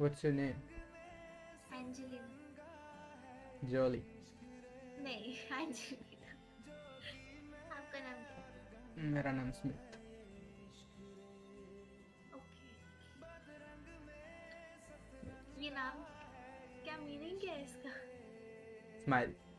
What's your name? Angelina. Jolie. नहीं, Angelina. आपका नाम क्या है? मेरा नाम स्मिथ। ओके। ये नाम क्या मीनिंग क्या है इसका? स्माइल।